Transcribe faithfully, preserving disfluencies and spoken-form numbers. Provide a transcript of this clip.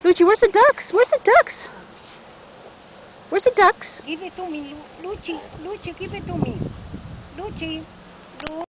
Lucci, where's the ducks? Where's the ducks? Where's the ducks? Give it to me, Lucci. Lucci, give it to me. Lucci.